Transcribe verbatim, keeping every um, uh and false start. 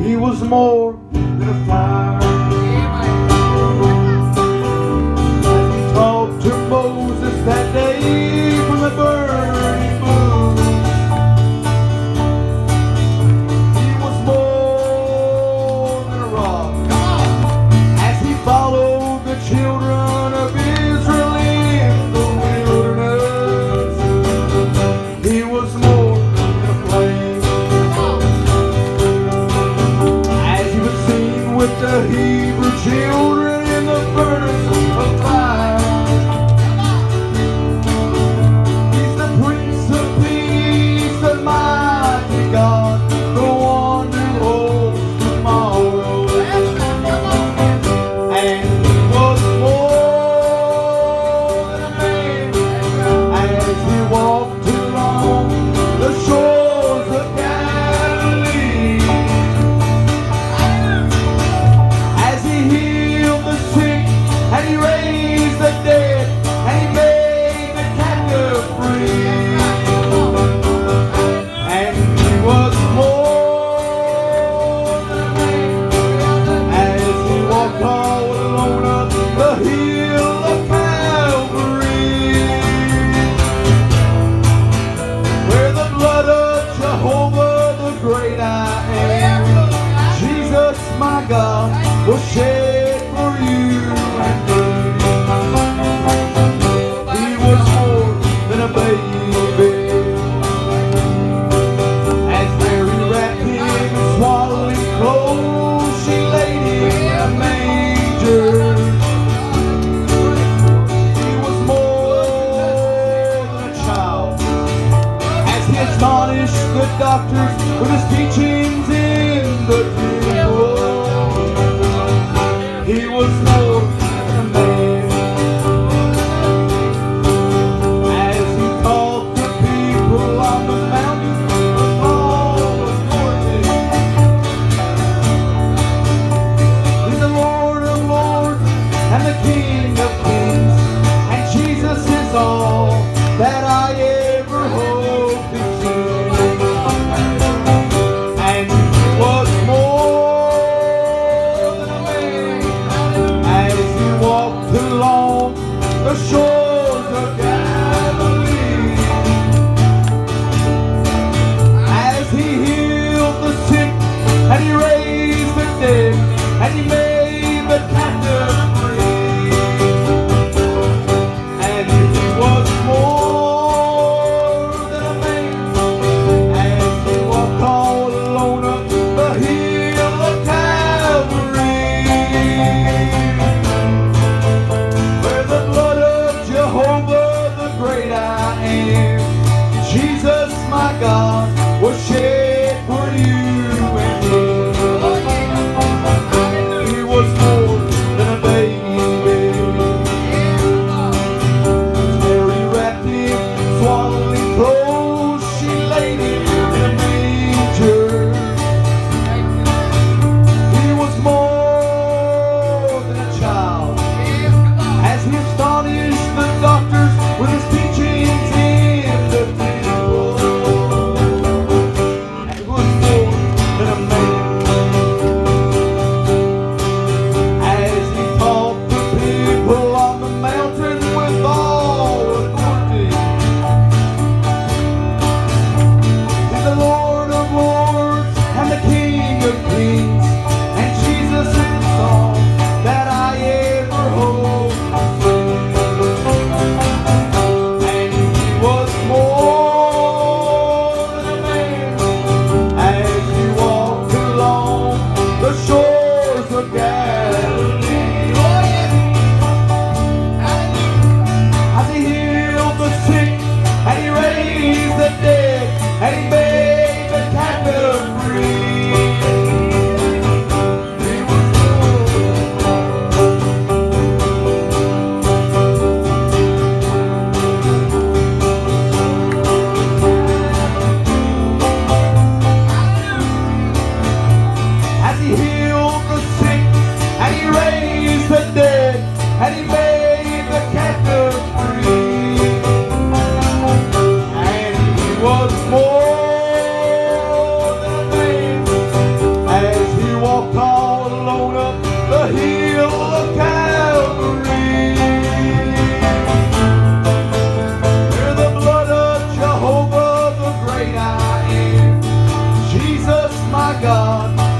He was more than a fire. He talked to Moses that day from the burning bush. He was more than a rock as he followed the children of Israel in the wilderness. He was more than a flame as he was seen with the Hebrew children in the furnace of fire. He's the Prince of Peace, the mighty God, the one who holds tomorrow. And he was more than a man as he walked along the shores of Galilee. As he healed the sick and he raised the dead and he made the captive free. And he was more than a man as he walked all alone up the hill of Calvary, where the blood of Jehovah, the great I am, Jesus my God, was shed for you and me. He was more than a baby as Mary wrapped him in swaddling clothes. She laid him in a manger. He was more than a child as he astonished the doctors with his teachings in the temple. He was more my God,